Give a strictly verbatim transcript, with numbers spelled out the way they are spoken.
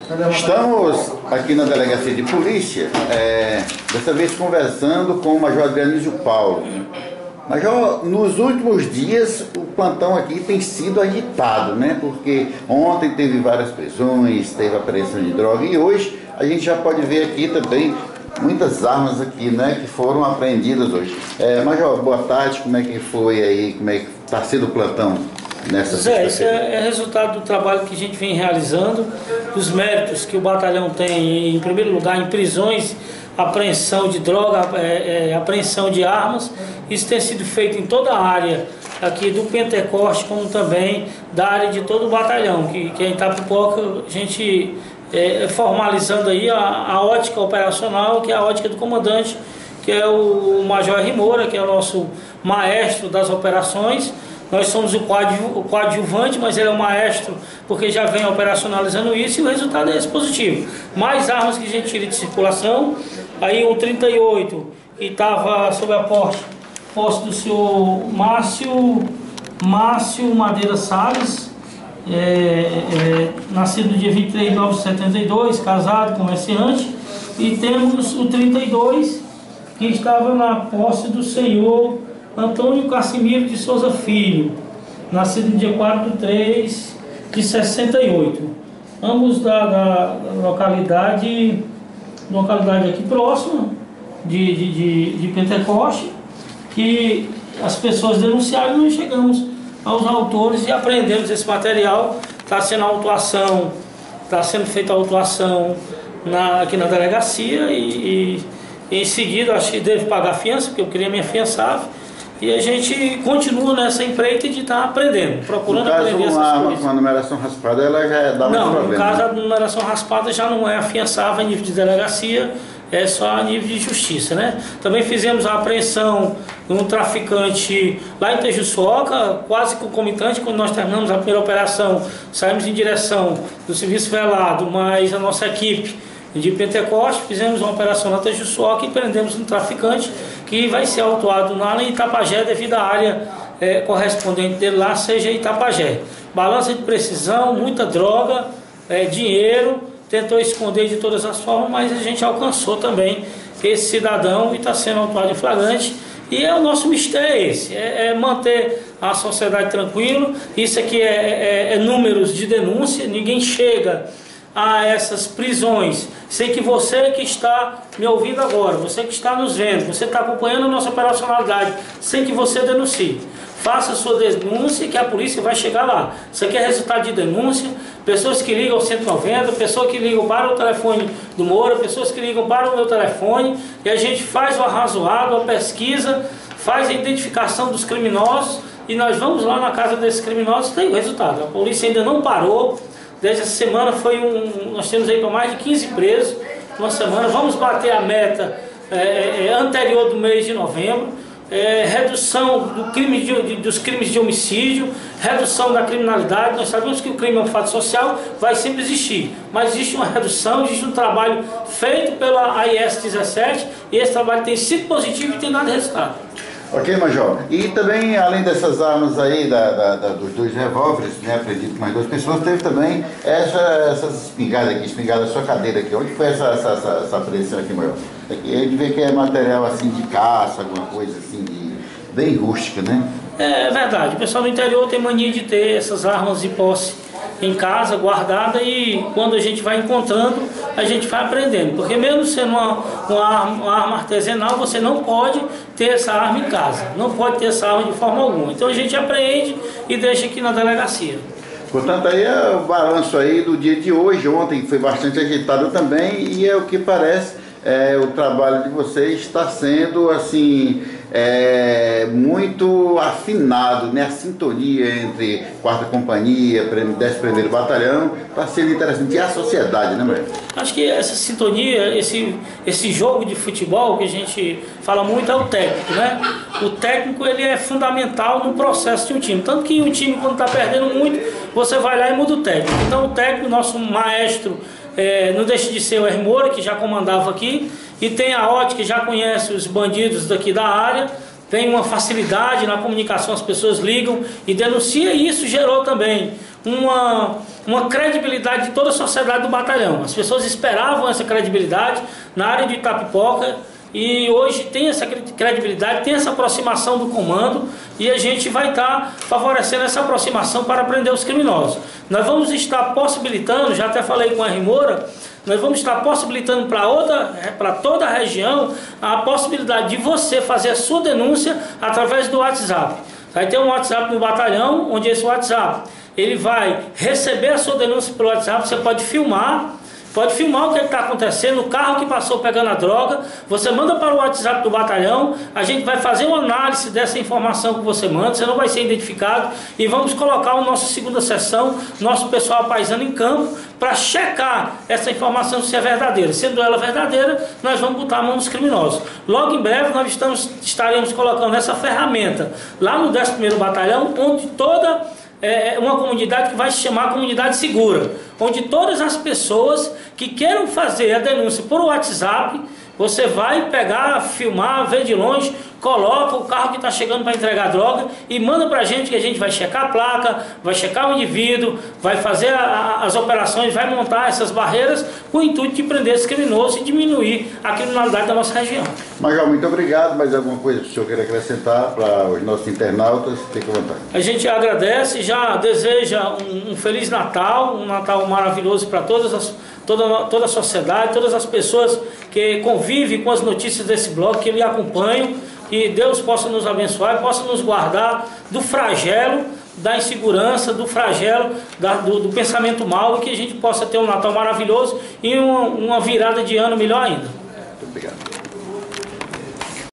Estamos aqui na Delegacia de Polícia, é, dessa vez conversando com o Major Adrianísio Paulo. Major, nos últimos dias o plantão aqui tem sido agitado, né? Porque ontem teve várias prisões, teve apreensão de droga e hoje a gente já pode ver aqui também muitas armas aqui, né? Que foram apreendidas hoje. É, Major, boa tarde, como é que foi aí, como é que está sendo o plantão? Zé, isso é, é resultado do trabalho que a gente vem realizando, dos méritos que o batalhão tem, em primeiro lugar, em prisões, apreensão de droga, é, é, apreensão de armas. Isso tem sido feito em toda a área aqui do Pentecoste, como também da área de todo o batalhão, que, que é em Itapipoca, a gente é, formalizando aí a, a ótica operacional, que é a ótica do comandante, que é o Major R. Moura, que é o nosso maestro das operações. Nós somos o coadjuvante, mas ele é o maestro, porque já vem operacionalizando isso e o resultado é esse positivo. Mais armas que a gente tira de circulação, aí o trinta e oito, que estava sob a posse, posse do senhor Márcio, Márcio Madeira Salles, é, é, nascido no dia vinte e três de nove de setenta e dois, casado, comerciante, e temos o trinta e dois, que estava na posse do senhor Antônio Cassimiro de Souza Filho, nascido no dia quatro de três de sessenta e oito. Ambos da, da localidade, localidade aqui próxima de, de, de, de Pentecoste, que as pessoas denunciaram e nós chegamos aos autores e apreendemos esse material. Está sendo autuação, está sendo feita a autuação na, aqui na delegacia e, e em seguida acho que deve pagar a fiança, porque eu queria me afiançar. E a gente continua nessa empreita de estar aprendendo, procurando no caso, aprender essas uma, coisas. Uma numeração raspada, ela já dá mais não, problema. No caso, a numeração raspada já não é afiançável a nível de delegacia, é só a nível de justiça, né? Também fizemos a apreensão de um traficante lá em Tejuçoca, quase concomitante, quando nós terminamos a primeira operação, saímos em direção do serviço velado, mas a nossa equipe de Pentecoste, fizemos uma operação na Tejuçoca e prendemos um traficante que vai ser autuado lá em Itapajé devido à área é, correspondente dele lá, seja Itapajé. Balança de precisão, muita droga, é, dinheiro, tentou esconder de todas as formas, mas a gente alcançou também esse cidadão e está sendo autuado em flagrante. E é o nosso mistério é esse, é, é manter a sociedade tranquila. Isso aqui é, é, é números de denúncia, ninguém chega a essas prisões sem que você que está me ouvindo agora, você que está nos vendo, você está acompanhando a nossa operacionalidade, sem que você denuncie. Faça a sua denúncia que a polícia vai chegar lá. Isso aqui é resultado de denúncia, pessoas que ligam ao cento e noventa, pessoas que ligam para o telefone do Moura, pessoas que ligam para o meu telefone, e a gente faz o arrazoado, a pesquisa, faz a identificação dos criminosos e nós vamos lá na casa desses criminosos e tem o resultado. A polícia ainda não parou. Desde essa semana foi um, nós temos aí para mais de quinze presos uma semana. Vamos bater a meta é, é, anterior do mês de novembro. É, redução do crime de, de, dos crimes de homicídio, redução da criminalidade. Nós sabemos que o crime é um fato social, vai sempre existir, mas existe uma redução, existe um trabalho feito pela A I S dezessete e esse trabalho tem sido positivo e tem dado resultado. Ok, Major. E também, além dessas armas aí, da, da, da, dos dois revólveres, né, acredito que mais duas pessoas, teve também essa, essas espingardas aqui, espingarda da sua cadeira aqui. Onde foi essa, essa, essa, essa apreensão aqui, Major? Aqui, a gente vê que é material assim de caça, alguma coisa assim, de, bem rústica, né? É verdade, o pessoal do interior tem mania de ter essas armas de posse em casa, guardada, e quando a gente vai encontrando, a gente vai aprendendo. Porque mesmo sendo uma, uma, arma, uma arma artesanal, você não pode ter essa arma em casa, não pode ter essa arma de forma alguma. Então a gente apreende e deixa aqui na delegacia. Portanto, aí é o balanço aí do dia de hoje. Ontem foi bastante agitado também, e é o que parece, é, o trabalho de vocês está sendo assim, é, muito afinado, né? A sintonia entre quarta Companhia, décimo primeiro Batalhão, está sendo interessante. E a sociedade, né, Maria? Acho que essa sintonia, esse, esse jogo de futebol que a gente fala muito é o técnico, né? O técnico, ele é fundamental no processo de um time. Tanto que um time, quando está perdendo muito, você vai lá e muda o técnico. Então o técnico, nosso maestro, é, não deixa de ser o R. Moura, que já comandava aqui, e tem a ótica, que já conhece os bandidos daqui da área, tem uma facilidade na comunicação, as pessoas ligam e denunciam, e isso gerou também uma, uma credibilidade de toda a sociedade do batalhão. As pessoas esperavam essa credibilidade na área de Itapipoca, e hoje tem essa credibilidade, tem essa aproximação do comando, e a gente vai estar favorecendo essa aproximação para prender os criminosos. Nós vamos estar possibilitando, já até falei com a R Moura, nós vamos estar possibilitando para outra, para toda a região a possibilidade de você fazer a sua denúncia através do WhatsApp. Vai ter um WhatsApp no batalhão, onde esse WhatsApp ele vai receber a sua denúncia pelo WhatsApp, você pode filmar, pode filmar o que está acontecendo, o carro que passou pegando a droga, você manda para o WhatsApp do batalhão, a gente vai fazer uma análise dessa informação que você manda, você não vai ser identificado, e vamos colocar o nosso segunda sessão, nosso pessoal paisano em campo, para checar essa informação se é verdadeira. Sendo ela verdadeira, nós vamos botar a mão nos criminosos. Logo em breve nós estamos, estaremos colocando essa ferramenta lá no décimo primeiro Batalhão, onde toda é uma comunidade que vai se chamar Comunidade Segura, onde todas as pessoas que queiram fazer a denúncia por WhatsApp, você vai pegar, filmar, ver de longe, coloca o carro que está chegando para entregar droga e manda para a gente, que a gente vai checar a placa, vai checar o indivíduo, vai fazer a, a, as operações, vai montar essas barreiras com o intuito de prender esse criminoso e diminuir a criminalidade da nossa região. Major, muito obrigado. Mais alguma coisa que o senhor queira acrescentar para os nossos internautas? Fique à vontade. A gente agradece, já deseja um, um Feliz Natal, um Natal maravilhoso para todas as Toda, toda a sociedade, todas as pessoas que convivem com as notícias desse blog, que me acompanham, que Deus possa nos abençoar, possa nos guardar do flagelo, da insegurança, do flagelo, da, do, do pensamento mau, e que a gente possa ter um Natal maravilhoso e uma, uma virada de ano melhor ainda. Muito obrigado.